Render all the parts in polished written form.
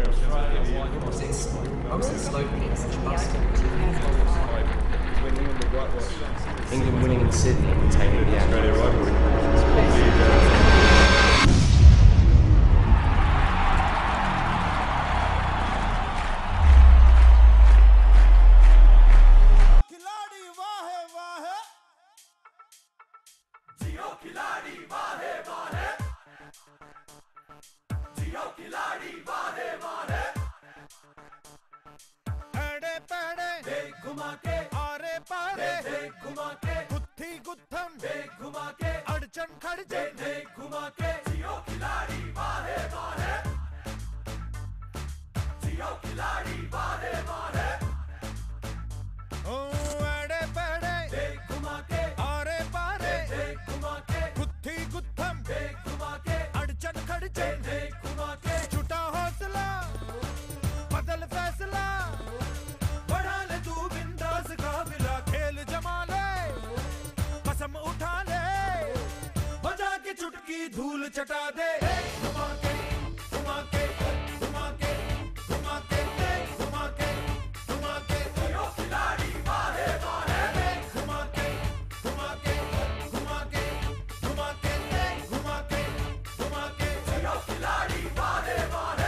England winning in Sydney and retaining the Australia rivalry. अड़चन खड़चे घुमा के जियो खिलाड़ी वाहे वाहे जियो खिलाड़ी वाहे वाहे ओ अड़े पड़े घुमा के आरे पारे घुमा के गुत्थी गुत्थम घुमा के अड़चन खड़चे घुमा के छुटा हौसला बदल फैसला बढ़ा ले तू बिंदास काबिला खेल जमा ले कसम उठा ले चुटकी धूल चटा दे घुमा के घुमा के घुमा के घुमा के घुमा के घुमा के जियो खिलाड़ी वाहे वाहे घुमा के घुमा के घुमा के घुमा के घुमा के घुमा के जियो खिलाड़ी वाहे वाहे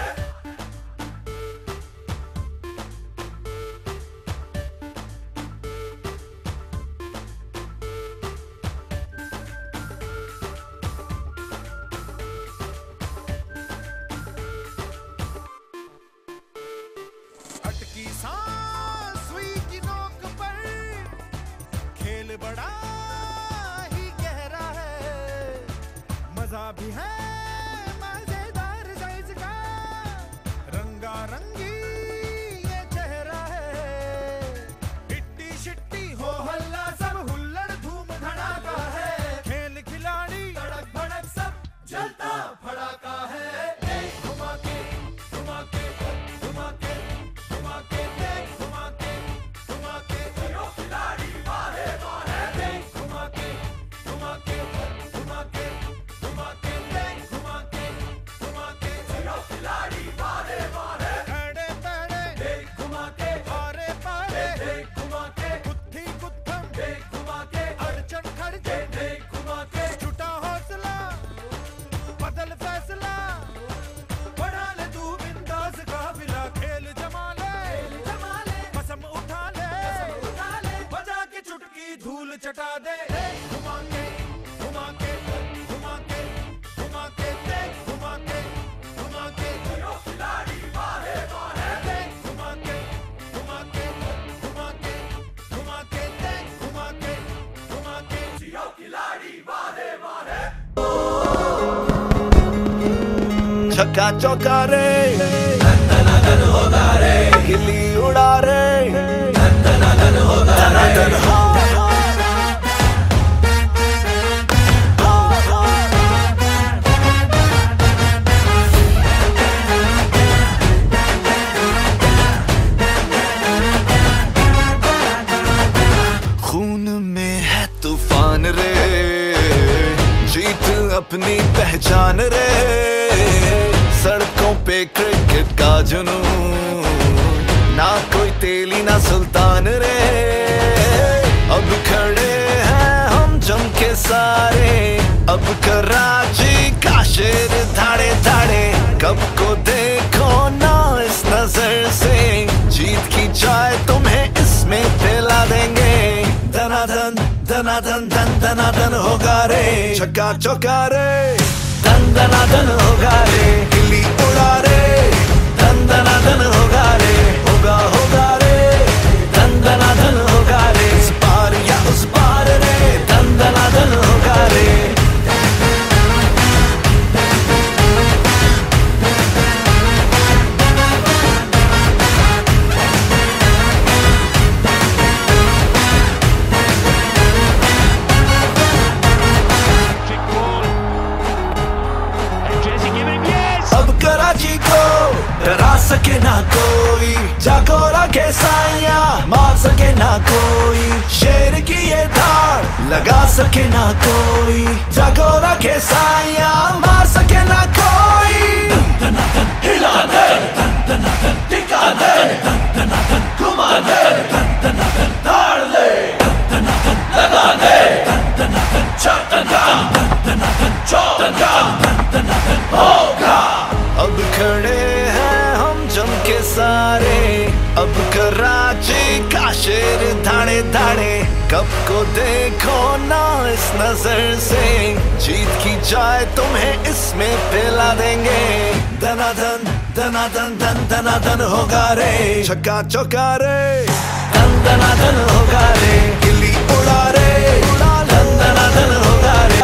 सांस हुई की नोक पर खेल बड़ा ही गहरा है मजा भी है मजेदार साइज का रंगा रंगी ये चेहरा है हिट्टी शिट्टी हो हल्ला सब हुल्लड़ धूम धड़ाका है खेल खिलाड़ी तड़क भड़क सब जलता फड़ाका है घुमा के घुमा के घुमा के घुमा के घुमा के घुमा के जियो खिलाड़ी वाहे वाहे घुमा के घुमा के घुमा के घुमा के घुमा के घुमा के जियो खिलाड़ी वाहे वाहे अड़े पड़े घुमा के आरे पारे घुमा के गुत्थी गुत्थम घुमा के अड़चन खड़चे घुमा के छुटा हौसला बदल फैसला बढ़ा ले तू बिंदास काबिला खेल जमा ले कसम उठा ले बजा के चुटकी धूल चटा दे घुमा के घुमा के घुमा के घुमा के घुमा के घुमा के जियो खिलाड़ी वाहे वाहे घुमा के घुमा के घुमा के घुमा के घुमा के घुमा के जियो खिलाड़ी वाहे वाहे छक्का चौका रे धन होगा रे गिल्ली उड़ा रे धन होगा रे खून में है तूफान रे जीत अपनी पहचान रे सड़कों पे क्रिकेट का जुनून ना कोई तेली ना सुल्तान रे अब खड़े हैं हम जम के सारे अब कराची का शेर धाड़े धाड़े कब को देखो ना इस नजर से जीत की चाय तुम्हें इसमें पिला देंगे धनाधन धनाधन धन धनाधन होगा रे छक्का चौका रे धन धनाधन होगा रे गिल्ली उड़ा रे धन धनाधन होगा रे होगा रे धन धनाधन होगा रे इस पार या उस पार रे धन धनाधन होगा रे कराची को डरा सके ना कोई जागो रखे साया मार सके ना कोई शेर की ये धार लगा सके ना कोई जागो रखे साया मार सके ना कोई हिला दे اب कराची का शेर धाड़े धाड़े कब को देखो ना इस नजर से जीत की चाय तुम्हें इसमें पिला देंगे धनाधन धनाधन धन धनाधन होगा रे छक्का चौका रे धन धनाधन होगा रे गिल्ली उड़ा रे धन धनाधन होगा रे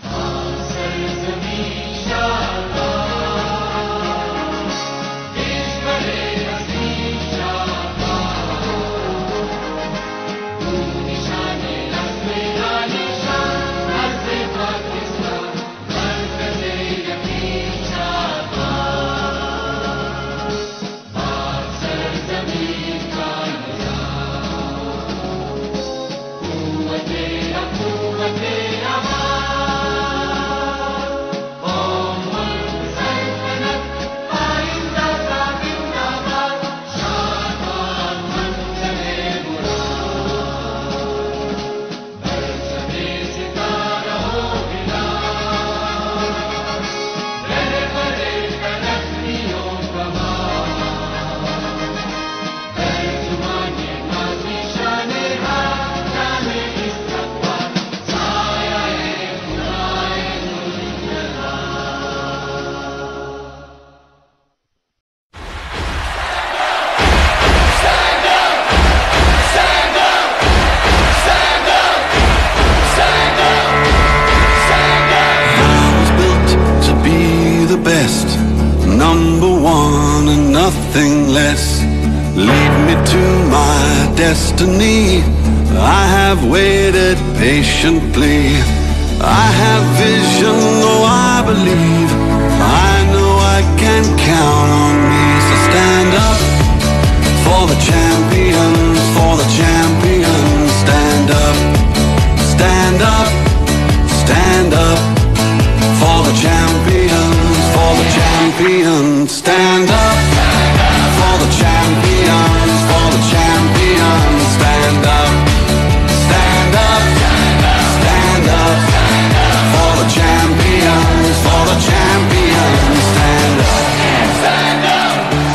Nothing less. Lead me to my destiny. I have waited patiently. I have vision, oh I believe. I know I can count on me. So stand up for the champions, for the champions. Stand up, stand up, stand up for the champions, for the champions. Stand up. For the champions, for the champions, stand up, stand up, stand up. For the champions, for the champions, stand up, stand up,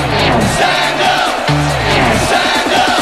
stand up, stand up.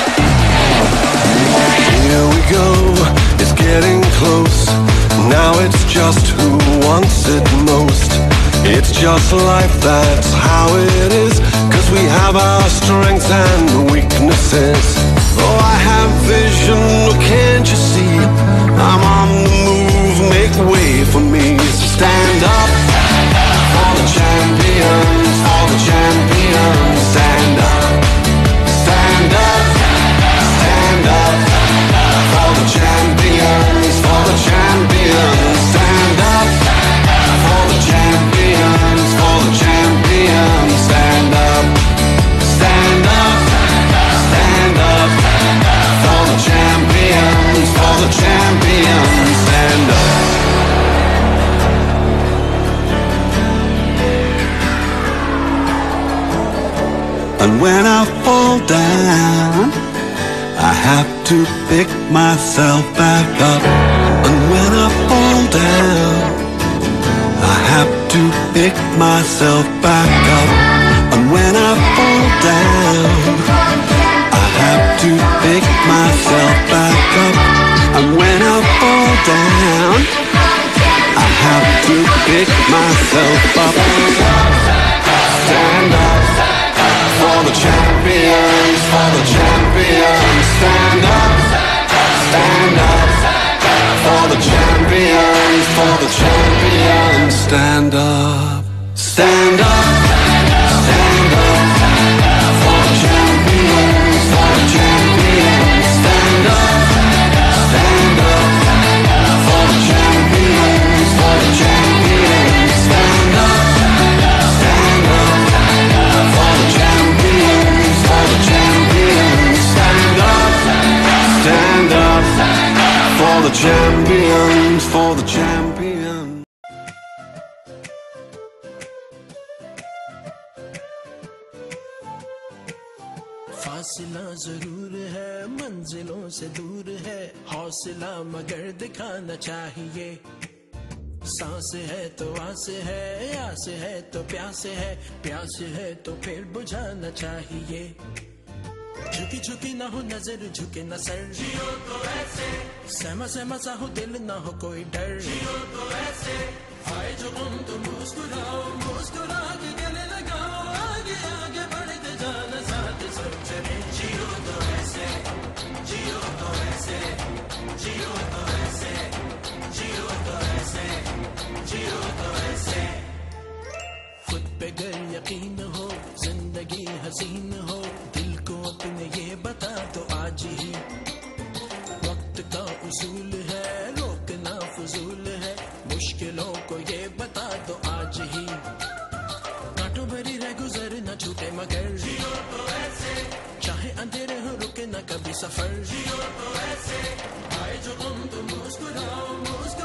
Here we go, it's getting close. Now it's just who wants it most. It's just life, that's how it is. 'Cause we have our strengths and weaknesses. Oh, I have vision, oh, can't you see? I'm on the move, make way for me. So stand up for the champions, for the champions. Stand up, stand up, stand up for the champions, for the champions. Stand up for the champions, for the champions. Stand up, stand up, stand up for the champions, for the champions. Stand up. And when I fall down, I have to pick myself back up. And when I fall down, I have to pick myself back up. And when I fall down, I have to pick myself back up. And when I fall down, I have to pick myself up. Stand up for the champions, for the champions. Stand up, stand up for the champions, for the champions. Stand up, stand up, stand up for the champions, for the champions. Stand up, stand up for the champions, for the champions. Stand up, stand up for the champions, for the champions. Stand up, stand up for the champions, for the champions. फासिला जरूर है मंजिलों से दूर है हौसला मगर दिखाना चाहिए सांस है तो आस है तो प्यास है तो फिर बुझाना चाहिए جھکی جھکی نہ ہو نظر جھکے نہ سر، جیو تو ایسے سہما سہما سا ہو دل نہ ہو کوئی ڈر، جیو تو ایسے آئے جو غم تو مسکراؤ مسکرا کے گلے لگاؤ، آگے آگے بڑھتے جانا ساتھ سب چلے، جیو تو ایسے جیو تو ایسے جیو تو ایسے جیو تو ایسے جیو تو ایسے، خود پہ گر یقین ہو زندگی حسین ہو، دل کو اپنے یہ بتا تو آج ہی وقت کا اصول ہے، روکنا فضول ہے، مشکلوں کو یہ بتا تو آج ہی کانٹوں بھری رہ گزر نہ چھوٹے مگر، جیو تو ایسے چاہے اندھیرے ہو رکے نہ کبھی سفر، جیو تو ایسے آئے جو غم تو مسکراؤ مسکراؤ